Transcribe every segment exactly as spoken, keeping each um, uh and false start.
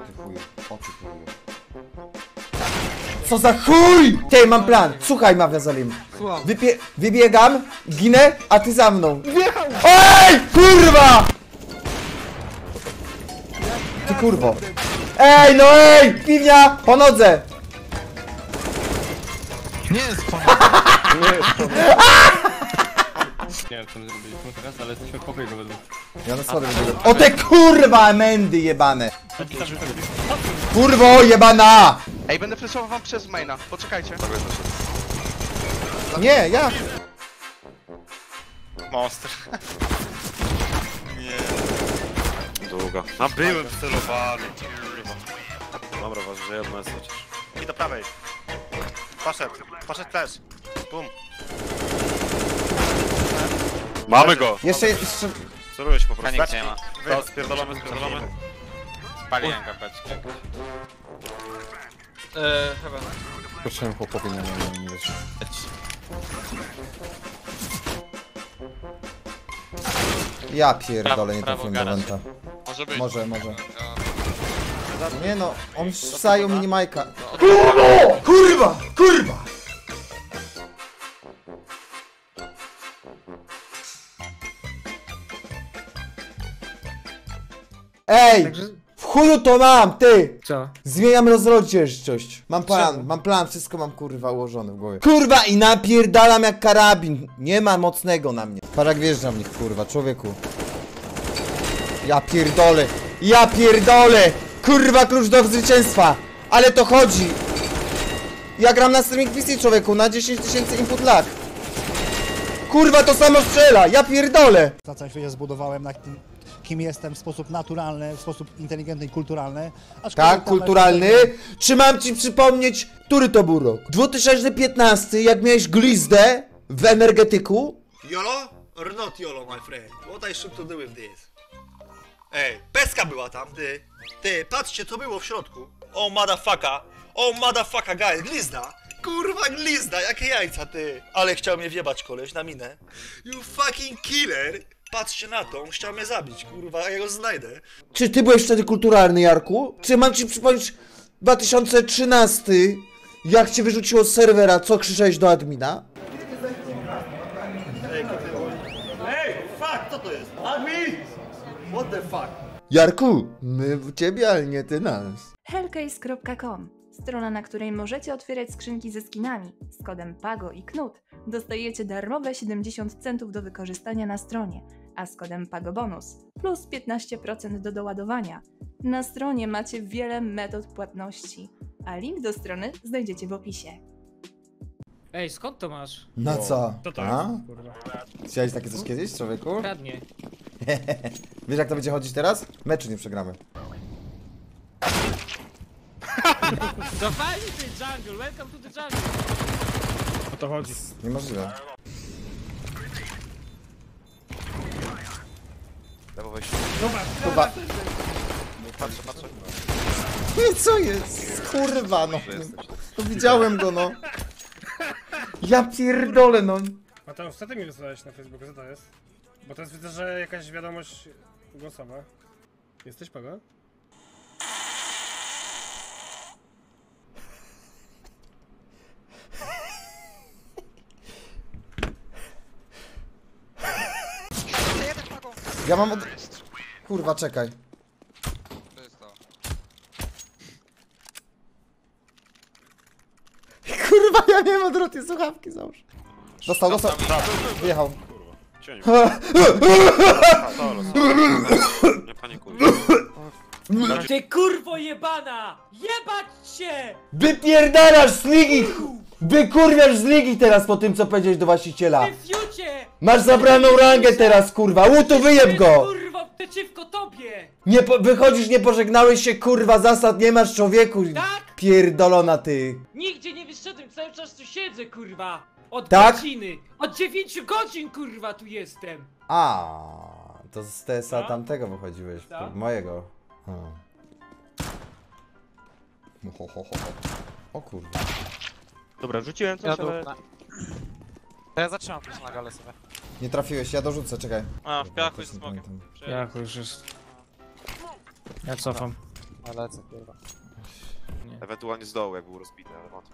ty chuju, o ty chuju. Co za chuj! Ty, mam plan, słuchaj Mafia Zalim. Wypie... Wybiegam, ginę, a ty za mną. Wjechał! Ej, kurwa! Ty kurwo. Ej, no ej! Piwnia! Po nodze! Nie jest po Nie jest to. Nie wiem co my zrobiliśmy teraz, ale jesteśmy w pokoju go według. Ja na sorry wybiegam. O te kurwa emendy jebane! Kurwo jebana! Ej, będę flashował wam przez maina, poczekajcie. Nie, ja! Monster. Nie. Długo. A byłem celowany, kurwa. Dobra, was, że jedno jest chociaż. I do prawej. Poszedł, poszedł też. Bum. Mamy go! Jeszcze, jeszcze... Celuję się po prostu. Panik nie ma. To spierdolamy, spierdolamy. Spaliłem kapeczkę. Eee, chyba. Proszę chłopowie, nie, nie, nie, nie wiesz. Ja pierdolę, nie trafiłem do Wenta. Może być. Może, może. Nie no, on zajął minimajka. Kurwa! Kurwa! Ej! W chuju to mam, ty! Co? Zmieniam rozrodzieszczość. Mam plan, mam plan, wszystko mam kurwa ułożone w głowie. Kurwa i napierdalam jak karabin. Nie ma mocnego na mnie. Parak wjeżdża w nich, kurwa, człowieku. Ja pierdolę, ja pierdolę! Kurwa klucz do zwycięstwa! Ale to chodzi! Ja gram na streaming P C, człowieku, na dziesięć tysięcy input lag. Kurwa to samo strzela, ja pierdolę! Na całym świecie zbudowałem na tym, kim jestem w sposób naturalny, w sposób inteligentny i kulturalny. Tak, kulturalny. Czy mam ci przypomnieć, który to był rok? dwa tysiące piętnasty, jak miałeś glizdę w energetyku? YOLO or not YOLO, my friend? What I should to do with this? Ej, peska była tam, ty. Ty, patrzcie, co było w środku. O, motherfucker. O, motherfucker, guys, glizda. Kurwa, glizda, jakie jajca, ty. Ale chciał mnie wjebać koleś na minę. You fucking killer. Patrzcie na to, on chciał mnie zabić, kurwa, ja go znajdę. Czy ty byłeś wtedy kulturalny, Jarku? Czy mam ci przypomnieć dwa tysiące trzynasty, jak cię wyrzuciło z serwera, co krzyczałeś do admina? Ej, fuck, co to jest? Admin! What the fuck? Jarku, my w ciebie, ale nie ty nas. Hellcase kropka com. Strona, na której możecie otwierać skrzynki ze skinami. Z kodem Pago i Knut dostajecie darmowe siedemdziesiąt centów do wykorzystania na stronie, a z kodem PagoBonus plus piętnaście procent do doładowania. Na stronie macie wiele metod płatności, a link do strony znajdziecie w opisie. Ej, skąd to masz? Na co? To to A? jest, kurwa. Chciałeś takie coś kiedyś, człowieku? Radnie. Wiesz jak to będzie chodzić teraz? Meczu nie przegramy. To fajnie ty jungle, welcome to the jungle. O to chodzi. Niemożliwe. Lewo wejście. Kurwa. Patrzę, patrzę. Nie, co jest? Kurwa, no. No widziałem go, no. Ja pierdolę, no. Mateusz, co ty mi wysłałeś na Facebooku? Co to jest? Bo teraz widzę, że jakaś wiadomość głosowa. Jesteś Pago? Ja mam od... Kurwa, czekaj. To jest to. Kurwa, ja nie mam odwrotnie słuchawki, załóż. Dostał, dostał. Wyjechał. Cieniu. Aha, solo, solo. Nie panikuj. Ty kurwo jebana! Jebać się! Wypierdalasz z ligi! Wykurwiasz z ligi teraz po tym, co powiedziałeś do właściciela. Ty fiucie! Masz zabraną rangę teraz, kurwa. Łutu, wyjeb go! Kurwa, przeciwko tobie! Nie po, wychodzisz, nie pożegnałeś się, kurwa, zasad nie masz, człowieku. Tak? Pierdolona ty. Nigdzie nie wyszedłem, cały czas tu siedzę, kurwa! Od Tak? godziny! Od dziewięciu godzin, kurwa, tu jestem! A, to z T S A No. tamtego wychodziłeś, Tak. mojego. Hmm. Ho, ho, ho, ho. O kurwa. Dobra, rzuciłem coś, ale... Ja zatrzymam też na galę sobie. Nie trafiłeś, ja dorzucę, czekaj. A, w piachu jest Nie smokiem. pamiętam. Jak już jest. Ja cofam. A lecę, kurwa. Ewentualnie z dołu, jak był rozbity, ale wątpię.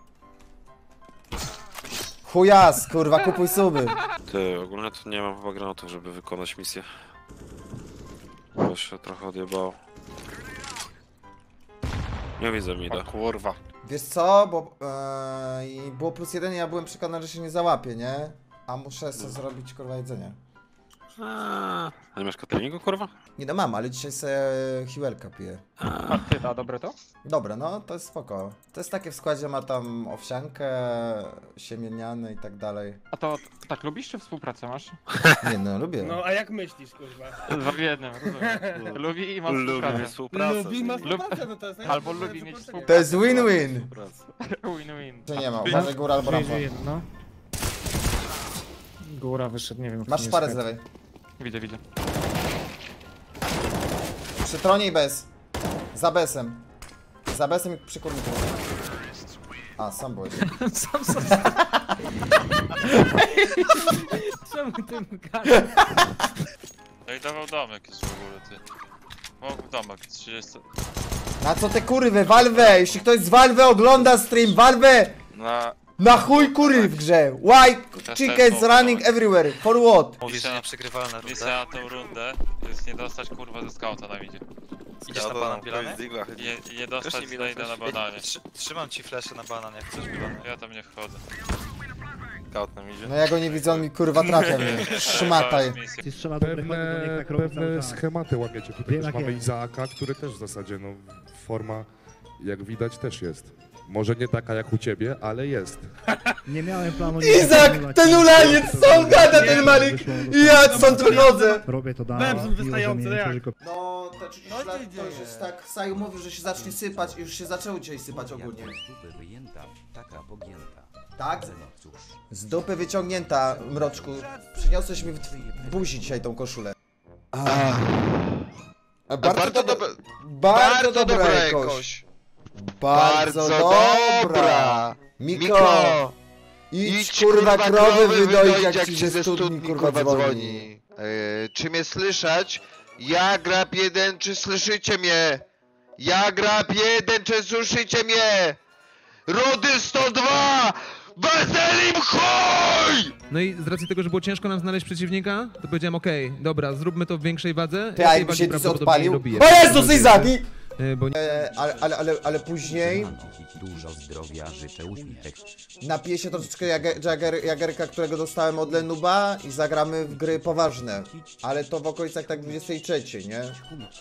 Chujas, kurwa, kupuj suby. Ty, ogólnie to nie mam chyba granatów, żeby wykonać misję. Bo się trochę odjebało. Nie widzę mida. Kurwa. Wiesz co, bo yy, było plus jeden i ja byłem przekonany, że się nie załapie, nie? A muszę sobie zrobić, kurwa, jedzenie. A nie masz katalinego, kurwa? Nie no mam, ale dzisiaj sobie hiłelka piję. A ty, a dobre to? Dobra, no to jest spoko. To jest takie w składzie, ma tam owsiankę, siemieniane i tak dalej. A to tak lubisz, czy współpracę masz? Nie no, lubię. No a jak myślisz, kurwa? Dwa w jednym, rozumiem. Lubi i ma Lubię współpracę. współpracę. Lubi, ma Lub- współpracę, no to jest Albo najlepsze lubi mieć wypożyczenie. To jest win-win. Win-win. Czy nie ma, uważaj góra albo rampa. No. Góra wyszedł, nie wiem. Masz szparę z lewej. Widzę, widzę. Przy tronie i bez. Za besem. Za besem i przy kurniku. A, sam byłeś. Sam sobie. Czemu ty gadasz? No i dawał domek jest w ogóle, ty. O, domek, trzydzieści... Na co te kurwy, Valve? Jeśli ktoś z Valve ogląda stream, Valve! Na... Na chuj kury w grze! Why chickens running everywhere? For what? Mówisz, że nie przegrywalna runda. Misja na tą rundę jest nie dostać kurwa ze skauta na midzie. Idziesz na banan bielany? Nie, nie dostać znajdę na bananie. Trzymam ci flesze na banan, jak chcesz bielany. Ja tam nie wchodzę. Scout na midzie. No ja go nie widzę, on mi kurwa trafia mnie. Szmataj. Jeśli strzela dobry chodzi, to niech tak robi cały Pewne czas. schematy łamiecie. Tutaj Wiem, też jak mamy jest. Izaaka, który też w zasadzie, no, forma, jak widać, też jest. Może nie taka jak u ciebie, ale jest. Nie miałem planu... Izak, ten ulaniec, co on gada ten Malik? I ja stąd wychodzę. Robię to Bębs dalej. wystający, jak? No, te trzydzieści lat to już jest tak, Saju mówi, że się zacznie sypać i już się zaczęło dzisiaj sypać ogólnie. Tak? Z dupy wyciągnięta, mroczku. Przyniosłeś mi w w buzi dzisiaj tą koszulę. A, bardzo, dobra, bardzo dobra jakoś. Bardzo dobra. Miko, idź kurwa krowy wydoić, jak ci ze studni kurwa dzwoni. Czy mnie słyszeć? Ja grab jeden, czy słyszycie mnie? Ja grab jeden, czy słyszycie mnie? Rody sto dwa! Wazelim chuj! No i z racji tego, że było ciężko nam znaleźć przeciwnika, to powiedziałem okej, dobra, zróbmy to w większej wadze. Ty, Ja a tej jakby wagi się ty prawdopodobnie odpalił? nie dobiję. O Jezus, Izak! i- E, Bo E, ale, ale, ale, ale później Dużo zdrowia, życzę uśmiech. napiję się troszeczkę jager, jager, jagerka, którego dostałem od Lenuba i zagramy w gry poważne. Ale to w okolicach tak dwudziestej trzeciej, nie?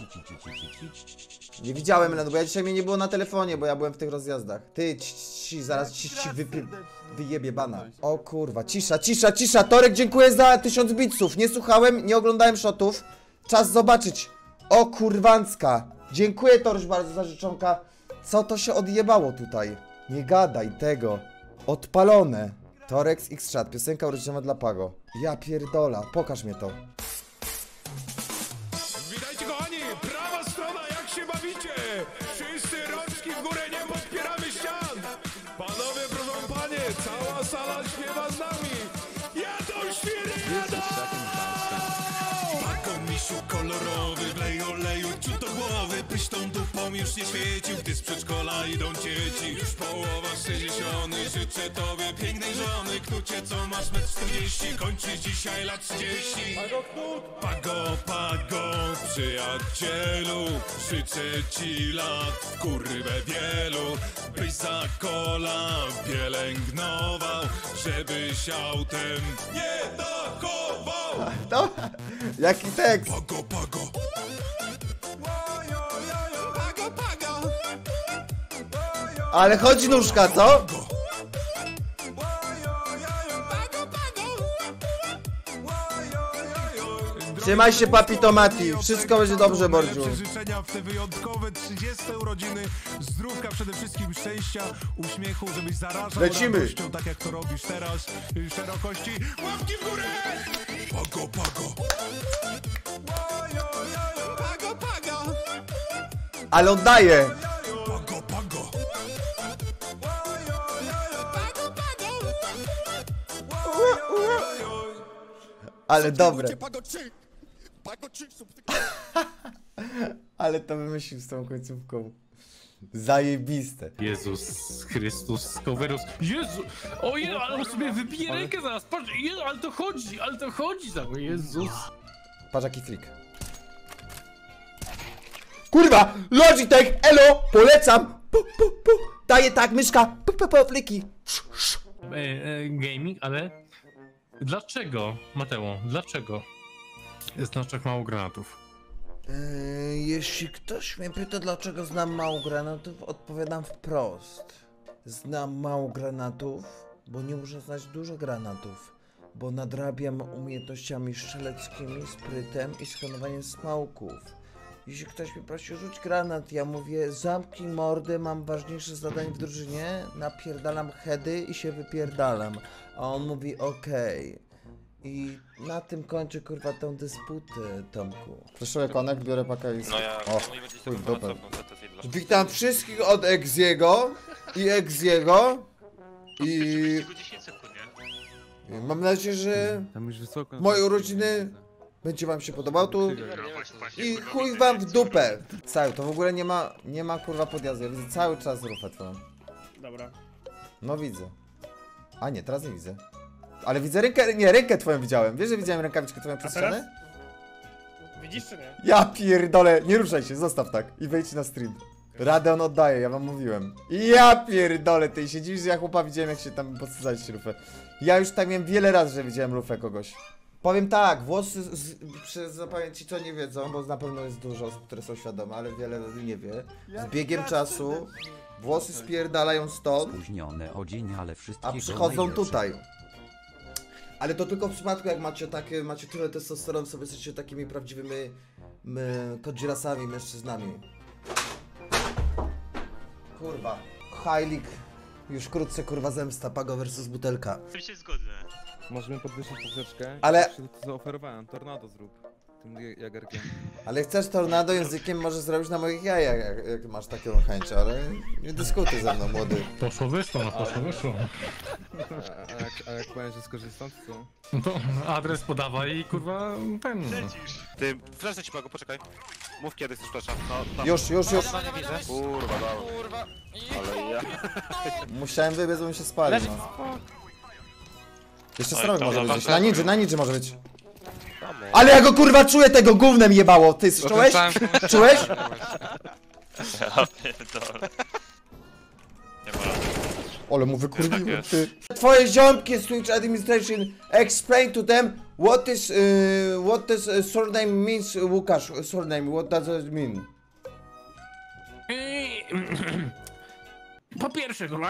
Nie widziałem Lenuba, ja dzisiaj mnie nie było na telefonie, bo ja byłem w tych rozjazdach. Ty, ci, ci zaraz ci, ci wypie, wyjebie bana. O kurwa, cisza, cisza, cisza. Torek, dziękuję za tysiąc bitsów. Nie słuchałem, nie oglądałem shotów. Czas zobaczyć. O kurwancka. Dziękuję Toruś bardzo za życzonka. Co to się odjebało tutaj? Nie gadaj tego. Odpalone. Torex X-Chat, piosenka urodzinowa dla Pago. Ja pierdola, pokaż mnie to. Witajcie kochani, prawa strona, jak się bawicie? Wszyscy rączki w górę, nie podpieramy ścian. Panowie, proszę panie, cała sala śpiewa z nami. Jadą świry, jadą! Pago misiu kolorowy, wlej oleju ciut do głowy. Byś tą dupą już nie świecił, gdy z przedszkola idą dzieci. Już połowa sześćdziesiąty, życzę tobie pięknej żony. Knucie, co masz metr czterdzieści, kończy dzisiaj lat trzydzieści. Pago, knut! Pago, Pago, przyjacielu, życzę ci lat w kurwę wielu. Byś za kola pielęgnował, żebyś autem nie dachował. No, jaki tekst? Pago, Pago. Pago, Pago. Ale chodzi nóżka, co? Trzymaj się, papi Tomati. Wszystko będzie dobrze, Bordziu. Życzenia w te wyjątkowe trzydzieste urodziny. Zdrówka, przede wszystkim szczęścia, uśmiechu, żebyś zarażał Lecimy. radością, tak jak to robisz teraz. Szerokości, łapki w górę! Pago, Pago. Pago, Pago. Ale oddaję. Pago, Pago. Ale dobre. Ale to wymyślił z tą końcówką. Zajebiste. Jezus Chrystus, Coverus. Jezu! O Jezu, ale on sobie wybije rękę zaraz, patrz, Jezu, ale to chodzi, ale to chodzi za mnie, Jezus. Patrz jaki trik. Kurwa! Logitech! Elo! Polecam! Pu, pu, pu. Daję tak, myszka! Pu, pu, pu, fliki! E, e, gaming, ale... Dlaczego, Mateo, dlaczego jest na tak mało granatów? Eee, jeśli ktoś mnie pyta, dlaczego znam mało granatów, odpowiadam wprost. Znam mało granatów, bo nie muszę znać dużo granatów. Bo nadrabiam umiejętnościami strzeleckimi, sprytem i skanowaniem smoków. Jeśli ktoś mi prosi rzuć granat, ja mówię zamknij mordę, mam ważniejsze zadanie w drużynie, napierdalam heady i się wypierdalam. A on mówi okej. Okay. I na tym kończę kurwa tą dysputę, Tomku. Proszę konek, biorę pakę i... No ja... O, chuj w dupę. Witam wszystkich od Exiego i Exiego i... i mam nadzieję, że moje urodziny będzie wam się podobał tu i chuj wam w dupę. Cały, to w ogóle nie ma, nie ma kurwa podjazdu, ja widzę cały czas rufę twoją. Dobra. No widzę. A nie, teraz nie widzę. Ale widzę rękę, nie, rękę twoją widziałem. Wiesz, że widziałem rękawiczkę twoją przez ścianę? Widzisz czy nie? Ja pierdolę, nie ruszaj się, zostaw tak i wejdź na stream. Radę on oddaje, ja wam mówiłem. Ja pierdolę, ty się dziwisz, że ja chłopa widziałem jak się tam podsadzaliście lufę. Ja już tak miałem wiele razy, że widziałem lufę kogoś. Powiem tak, włosy, z, z, przez zapamięć ci co nie wiedzą, bo na pewno jest dużo osób, które są świadome, ale wiele nie wie. Z biegiem czasu włosy spierdalają stąd, Spóźnione o dzień, ale a wszystkiego przychodzą najlepsze. tutaj. Ale to tylko w przypadku jak macie takie, macie tyle testosteron, sobie jesteście takimi prawdziwymi my, kodzirasami, mężczyznami. Kurwa. Heilig. Już wkrótce kurwa zemsta, Pago versus butelka. Z tym się zgodzę. Możemy podwyższyć troszeczkę. Ale- To zaoferowałem, tornado zrób. Tym jagerkiem. Ale chcesz tornado językiem możesz zrobić na moich jajach, jak, jak masz taką chęć, ale nie dyskutuj ze mną, młody. Poszło wyszło, no poszło wyszło. A, a, jak, a jak powiem, że skorzystam, to co? No to adres podawaj i kurwa ten... Ty, flashnę ci Pago, poczekaj. Mów kiedy chcesz flasha. No, tam. Już, już, już. Kurwa, dobra. Ale ja... Musiałem wybiec, bo mi się spalił, no. Jeszcze Oj, strony to może dobra, być. tak. Na ninja, na ninja może być. Ale ja go kurwa czuję, tego gównem jebało. Ty czułeś? Czułeś? Ja pierdolę. Nie ma rady. Ale mu wykurwiłem, ty. Twoje ziomki z Twitch Administration, explain to them what is, uh, what is uh, surname means, uh, Łukasz, surname, what does it mean? Po pierwsze, kurwa...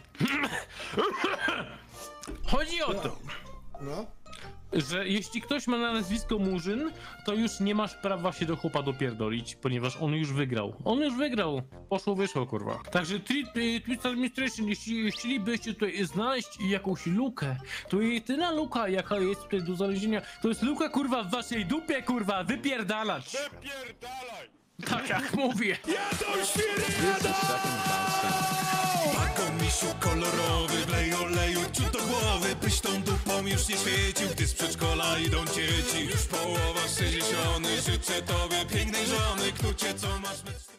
Chodzi o to, No. że jeśli ktoś ma na nazwisko Murzyn, to już nie masz prawa się do chłopa dopierdolić, ponieważ on już wygrał. On już wygrał. Poszło, wyszło, kurwa. Także Twitch Administration, jeśli chcielibyście tutaj znaleźć jakąś lukę, to jedyna luka, jaka jest tutaj do znalezienia, to jest luka, kurwa, w waszej dupie, kurwa, wypierdalać. Wypierdalaj! Tak jak mówię. Jadą świry, jadą! Pago misiu kolorowy, wlej oleju ciut do głowy, byś tą dupą już nie świecił, gdy z przedszkola idą dzieci. Już połowa sześćdziesiąty, życzę tobie pięknej żony, knucie co masz...